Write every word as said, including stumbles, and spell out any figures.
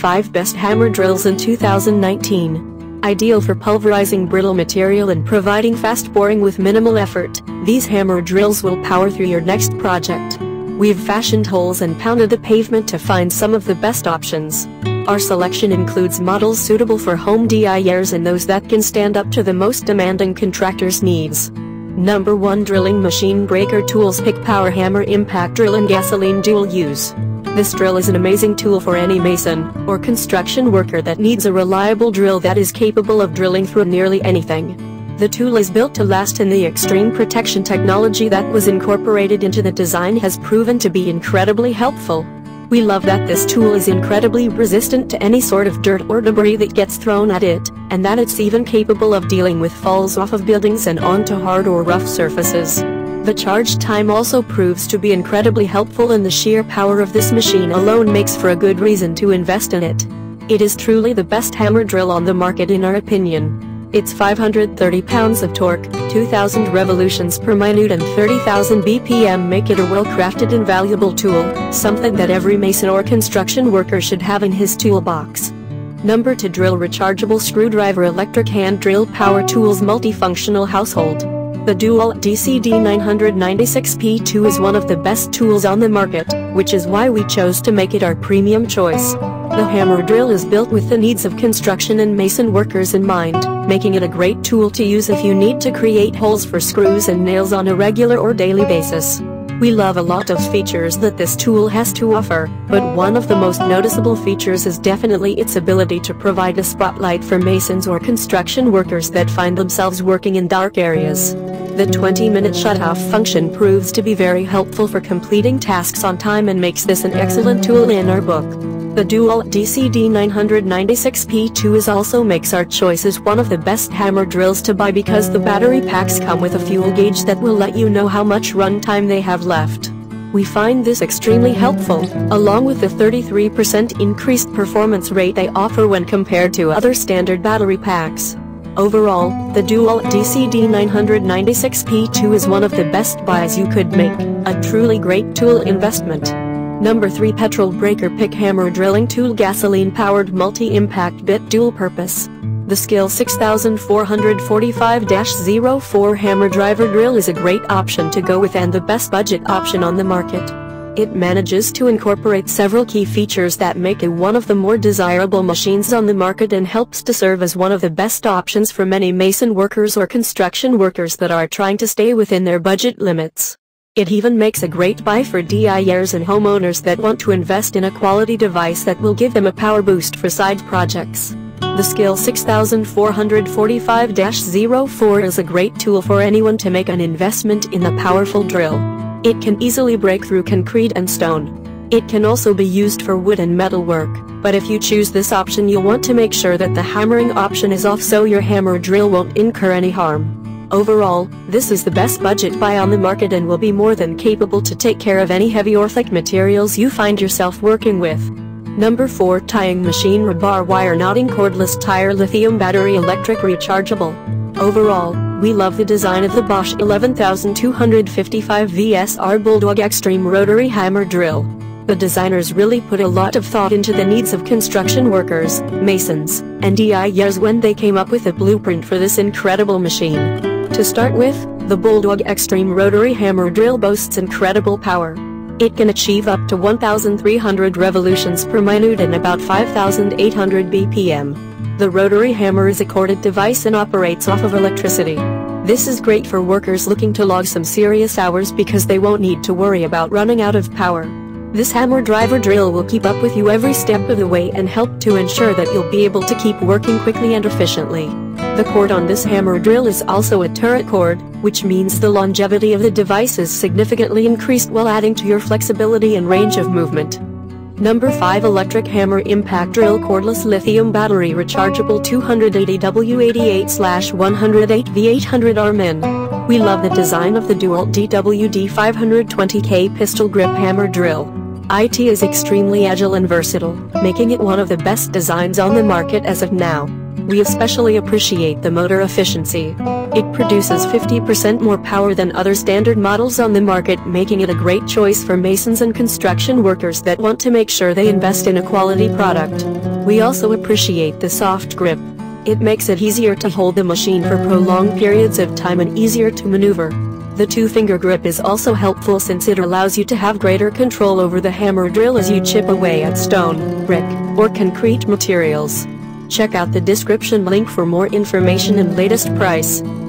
five Best Hammer Drills in two thousand nineteen. Ideal for pulverizing brittle material and providing fast boring with minimal effort, these hammer drills will power through your next project. We've fashioned holes and pounded the pavement to find some of the best options. Our selection includes models suitable for home D I Yers and those that can stand up to the most demanding contractors' needs. Number one Drilling Machine Breaker Tools Pick Power Hammer Impact Drill and Gasoline Dual Use. This drill is an amazing tool for any mason or construction worker that needs a reliable drill that is capable of drilling through nearly anything. The tool is built to last, and the extreme protection technology that was incorporated into the design has proven to be incredibly helpful. We love that this tool is incredibly resistant to any sort of dirt or debris that gets thrown at it, and that it's even capable of dealing with falls off of buildings and onto hard or rough surfaces. The charge time also proves to be incredibly helpful, and the sheer power of this machine alone makes for a good reason to invest in it. It is truly the best hammer drill on the market in our opinion. Its five hundred thirty pounds of torque, two thousand revolutions per minute and thirty thousand B P M make it a well-crafted and valuable tool, something that every mason or construction worker should have in his toolbox. Number two Drill Rechargeable Screwdriver Electric Hand Drill Power Tools Multifunctional Household. The Dual D C D nine ninety-six P two is one of the best tools on the market, which is why we chose to make it our premium choice. The hammer drill is built with the needs of construction and mason workers in mind, making it a great tool to use if you need to create holes for screws and nails on a regular or daily basis. We love a lot of features that this tool has to offer, but one of the most noticeable features is definitely its ability to provide a spotlight for masons or construction workers that find themselves working in dark areas. The twenty minute shut-off function proves to be very helpful for completing tasks on time and makes this an excellent tool in our book. The Dual D C D nine ninety-six P two is also makes our choice as one of the best hammer drills to buy because the battery packs come with a fuel gauge that will let you know how much run time they have left. We find this extremely helpful, along with the thirty-three percent increased performance rate they offer when compared to other standard battery packs. Overall, the Dual D C D nine ninety-six P two is one of the best buys you could make, a truly great tool investment. Number three Petrol Breaker Pick Hammer Drilling Tool Gasoline-Powered Multi-Impact Bit Dual Purpose. The Skill six four four five dash zero four Hammer Driver Drill is a great option to go with and the best budget option on the market. It manages to incorporate several key features that make it one of the more desirable machines on the market and helps to serve as one of the best options for many mason workers or construction workers that are trying to stay within their budget limits. It even makes a great buy for D I Yers and homeowners that want to invest in a quality device that will give them a power boost for side projects. The Skill six four four five dash zero four is a great tool for anyone to make an investment in the powerful drill. It can easily break through concrete and stone. It can also be used for wood and metal work, but if you choose this option you'll want to make sure that the hammering option is off so your hammer drill won't incur any harm. Overall, this is the best budget buy on the market and will be more than capable to take care of any heavy or thick materials you find yourself working with. Number four Tying Machine Rebar Wire Knotting Cordless Tire Lithium Battery Electric Rechargeable. Overall, we love the design of the Bosch eleven two fifty-five V S R Bulldog Extreme Rotary Hammer Drill. The designers really put a lot of thought into the needs of construction workers, masons, and D I Yers when they came up with a blueprint for this incredible machine. To start with, the Bulldog Extreme Rotary Hammer Drill boasts incredible power. It can achieve up to one thousand three hundred revolutions per minute and about five thousand eight hundred B P M. The rotary hammer is a corded device and operates off of electricity. This is great for workers looking to log some serious hours because they won't need to worry about running out of power. This hammer driver drill will keep up with you every step of the way and help to ensure that you'll be able to keep working quickly and efficiently. The cord on this hammer drill is also a turret cord, which means the longevity of the device is significantly increased while adding to your flexibility and range of movement. Number five Electric Hammer Impact Drill Cordless Lithium Battery Rechargeable two eighty W eighty-eight one oh eight V eight hundred R Min. We love the design of the Dual D W D five twenty K Pistol Grip Hammer Drill. It is extremely agile and versatile, making it one of the best designs on the market as of now. We especially appreciate the motor efficiency. It produces fifty percent more power than other standard models on the market, making it a great choice for masons and construction workers that want to make sure they invest in a quality product. We also appreciate the soft grip. It makes it easier to hold the machine for prolonged periods of time and easier to maneuver. The two-finger grip is also helpful since it allows you to have greater control over the hammer drill as you chip away at stone, brick, or concrete materials. Check out the description link for more information and latest price.